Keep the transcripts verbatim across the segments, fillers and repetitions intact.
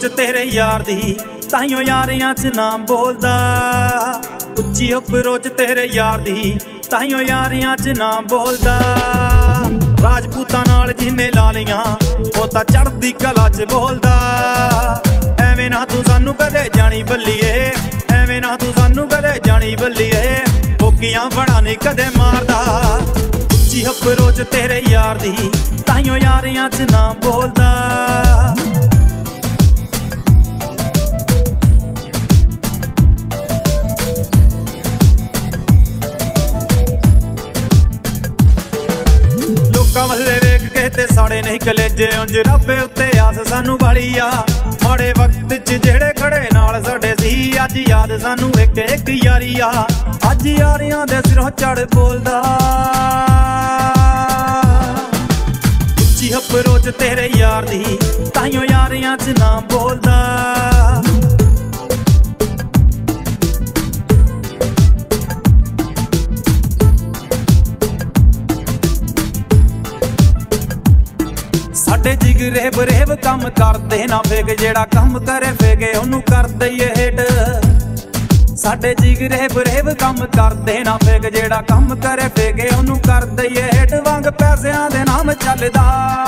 च तेरे यार दी ताइयों यारियां च नाम बोलदा। उच्ची उपरों च तेरे यार दी ताइयों यारियां च नाम बोलदा। राजपूतां नाल जिन्ने ला लियां ओ तां चढ़दी कला च बोलदा। एवें ना तू सानू कदे जानी बल्लीए, एवें ना तू सानू कदे जानी बल्लीए। भोकियां बड़ा नहीं कदे मारदा। उच्ची उपरों च तेरे यार दी ताइयों यारियां च नाम बोलदा। कमले वेख के ते साड़े नहीं कलेजे उंज रब्बे उत्ते आस सानू बड़ी आ। माड़े वक्त च जेड़े खड़े नाल साडे सी अज याद सानू एक एक यारी आ। अज यारियां दे सिरों चढ़ बोलदा। उच्ची उपरों च तेरे यार दी ताइयों यारियां च नाम बोलदा। साडे जिगरे बरेव कम करदे ना फेक, जेड़ा कम करे फेके ओनू कर दईए हेट। साडे जिगरे बरेव कम करदे ना फेक, जेड़ा कम करे फेके ओनू कर दईए हेट। वांग पैसियां दे नाम चलदा।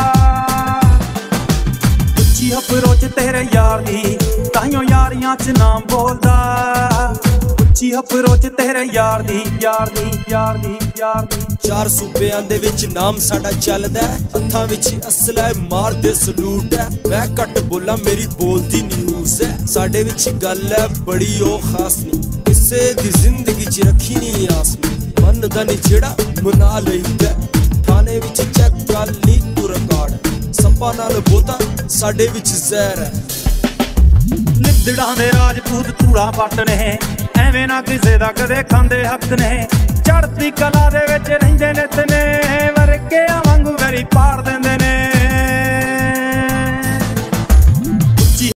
उच्ची उपरों च तेरे यार दी ताइयों यारियां च नाम बोलदा। उच्ची उपरों च तेरे यार दी यार दी यार दी यार दी। चार सूबेआं दे विच नाम साडा चलदा है, हत्थां विच असला है, मार दे सलूट है। मैं घट बोला मेरी बोलदी न्यूज़ है। साडे विच गल है बड़ी ओ खास नी, किसे दी जिंदगी च रखी नी आस नी। मनदा नी जेड़ा मना लईदा, थाने विच चेक कर ली तू रिकॉर्ड। सप्पा नाल बोता साडे विच जहर है। लिद्दड़ां दे राजपूत धूड़ा पट ने, एवें ना किसे दा कदे खांदे हक ने। चढ़दी कला दे विच रहिंदे नित ने।